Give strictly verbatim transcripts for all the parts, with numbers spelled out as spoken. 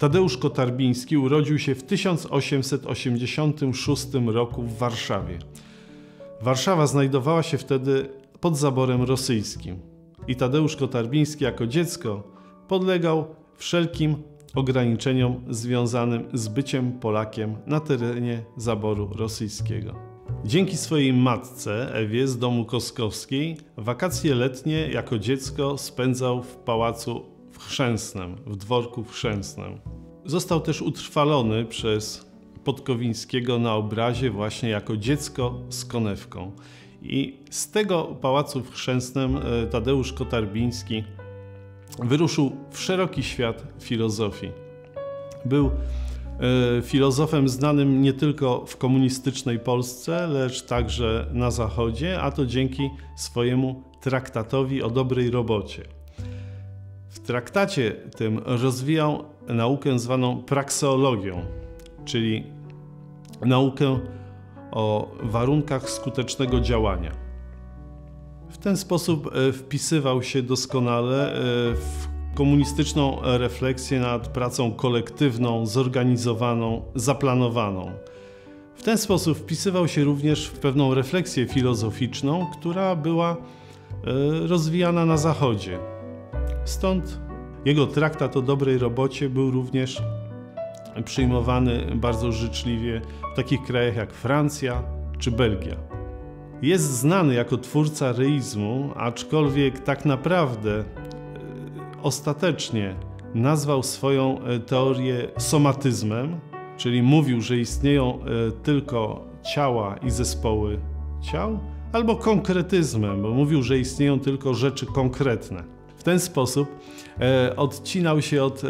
Tadeusz Kotarbiński urodził się w tysiąc osiemset osiemdziesiątym szóstym roku w Warszawie. Warszawa znajdowała się wtedy pod zaborem rosyjskim i Tadeusz Kotarbiński jako dziecko podlegał wszelkim ograniczeniom związanym z byciem Polakiem na terenie zaboru rosyjskiego. Dzięki swojej matce Ewie z domu Koskowskiej wakacje letnie jako dziecko spędzał w pałacu w Chrzęsnem, w dworku w Chrzęsnem. Został też utrwalony przez Podkowińskiego na obrazie właśnie jako dziecko z konewką. I z tego pałacu w Chrzęsnem Tadeusz Kotarbiński wyruszył w szeroki świat filozofii. Był e, filozofem znanym nie tylko w komunistycznej Polsce, lecz także na Zachodzie, a to dzięki swojemu traktatowi o dobrej robocie. W traktacie tym rozwijał naukę zwaną prakseologią, czyli naukę o warunkach skutecznego działania. W ten sposób wpisywał się doskonale w komunistyczną refleksję nad pracą kolektywną, zorganizowaną, zaplanowaną. W ten sposób wpisywał się również w pewną refleksję filozoficzną, która była rozwijana na Zachodzie. Stąd jego traktat o dobrej robocie był również przyjmowany bardzo życzliwie w takich krajach jak Francja czy Belgia. Jest znany jako twórca reizmu, aczkolwiek tak naprawdę e, ostatecznie nazwał swoją teorię somatyzmem, czyli mówił, że istnieją e, tylko ciała i zespoły ciał, albo konkretyzmem, bo mówił, że istnieją tylko rzeczy konkretne. W ten sposób e, odcinał się od e,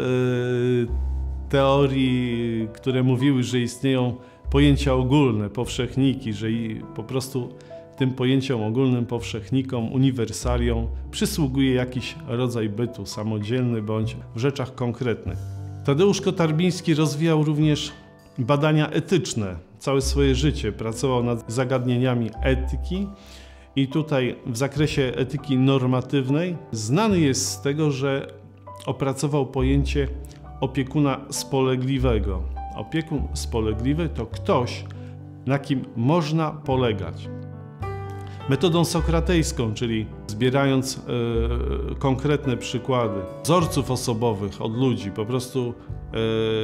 teorii, które mówiły, że istnieją pojęcia ogólne, powszechniki, że i po prostu tym pojęciom ogólnym, powszechnikom, uniwersaliom przysługuje jakiś rodzaj bytu samodzielny bądź w rzeczach konkretnych. Tadeusz Kotarbiński rozwijał również badania etyczne. Całe swoje życie pracował nad zagadnieniami etyki i tutaj w zakresie etyki normatywnej znany jest z tego, że opracował pojęcie opiekuna spolegliwego. Opiekun spolegliwy to ktoś, na kim można polegać. Metodą sokratejską, czyli zbierając e, konkretne przykłady wzorców osobowych od ludzi, po prostu e,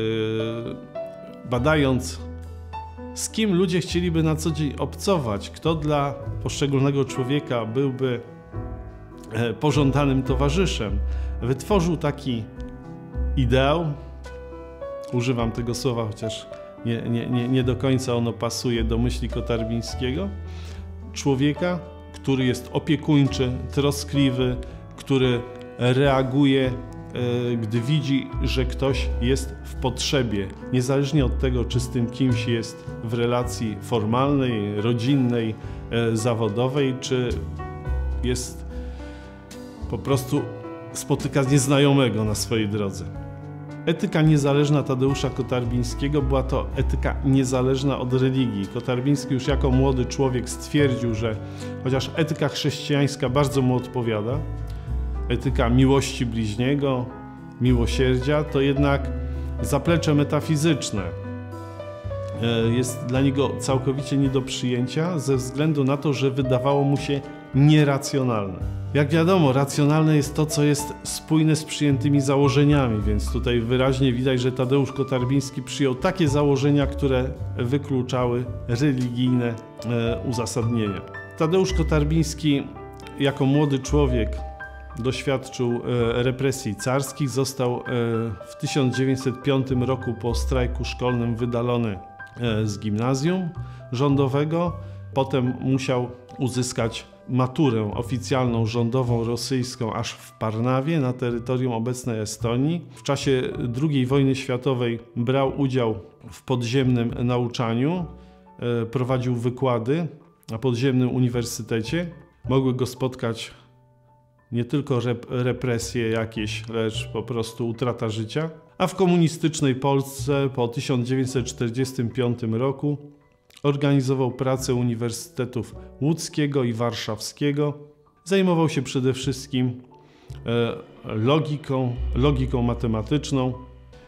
badając, z kim ludzie chcieliby na co dzień obcować, kto dla poszczególnego człowieka byłby e, pożądanym towarzyszem, wytworzył taki ideał, używam tego słowa, chociaż nie, nie, nie, nie do końca ono pasuje do myśli Kotarbińskiego, człowieka, który jest opiekuńczy, troskliwy, który reaguje, e, gdy widzi, że ktoś jest w potrzebie, niezależnie od tego, czy z tym kimś jest w relacji formalnej, rodzinnej, e, zawodowej, czy jest po prostu spotyka nieznajomego na swojej drodze. Etyka niezależna Tadeusza Kotarbińskiego była to etyka niezależna od religii. Kotarbiński już jako młody człowiek stwierdził, że chociaż etyka chrześcijańska bardzo mu odpowiada, etyka miłości bliźniego, miłosierdzia, to jednak zaplecze metafizyczne jest dla niego całkowicie nie do przyjęcia ze względu na to, że wydawało mu się nieracjonalne. Jak wiadomo, racjonalne jest to, co jest spójne z przyjętymi założeniami, więc tutaj wyraźnie widać, że Tadeusz Kotarbiński przyjął takie założenia, które wykluczały religijne e, uzasadnienia. Tadeusz Kotarbiński jako młody człowiek doświadczył e, represji carskich, został e, w tysiąc dziewięćset piątym roku po strajku szkolnym wydalony e, z gimnazjum rządowego, potem musiał uzyskać maturę oficjalną, rządową, rosyjską aż w Parnawie na terytorium obecnej Estonii. W czasie drugiej wojny światowej brał udział w podziemnym nauczaniu, prowadził wykłady na podziemnym uniwersytecie. Mogły go spotkać nie tylko rep represje jakieś, lecz po prostu utrata życia. A w komunistycznej Polsce po tysiąc dziewięćset czterdziestym piątym roku organizował pracę uniwersytetów łódzkiego i warszawskiego. Zajmował się przede wszystkim logiką, logiką matematyczną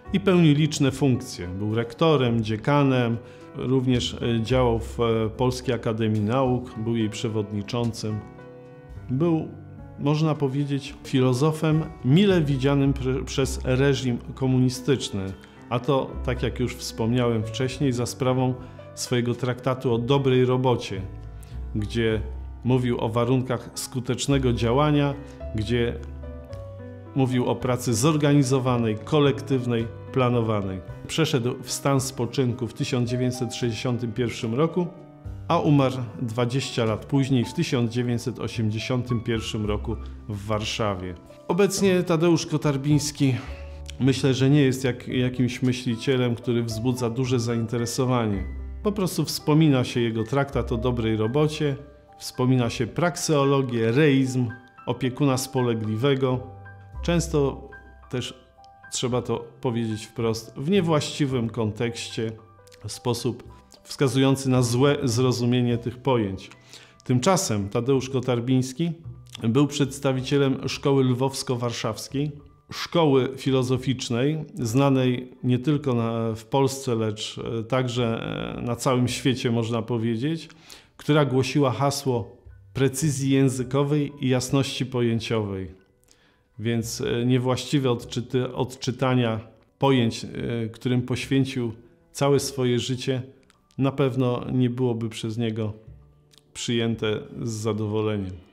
i pełnił liczne funkcje. Był rektorem, dziekanem, również działał w Polskiej Akademii Nauk, był jej przewodniczącym. Był, można powiedzieć, filozofem mile widzianym przez reżim komunistyczny, a to, tak jak już wspomniałem wcześniej, za sprawą swojego traktatu o dobrej robocie, gdzie mówił o warunkach skutecznego działania, gdzie mówił o pracy zorganizowanej, kolektywnej, planowanej. Przeszedł w stan spoczynku w tysiąc dziewięćset sześćdziesiątym pierwszym roku, a umarł dwadzieścia lat później, w tysiąc dziewięćset osiemdziesiątym pierwszym roku w Warszawie. Obecnie Tadeusz Kotarbiński, myślę, że nie jest jak, jakimś myślicielem, który wzbudza duże zainteresowanie. Po prostu wspomina się jego traktat o dobrej robocie, wspomina się prakseologię, reizm, opiekuna spolegliwego. Często też, trzeba to powiedzieć wprost, w niewłaściwym kontekście, w sposób wskazujący na złe zrozumienie tych pojęć. Tymczasem Tadeusz Kotarbiński był przedstawicielem Szkoły Lwowsko-Warszawskiej, szkoły filozoficznej, znanej nie tylko na, w Polsce, lecz także na całym świecie, można powiedzieć, która głosiła hasło precyzji językowej i jasności pojęciowej. Więc niewłaściwe odczyty, odczytania pojęć, którym poświęcił całe swoje życie, na pewno nie byłoby przez niego przyjęte z zadowoleniem.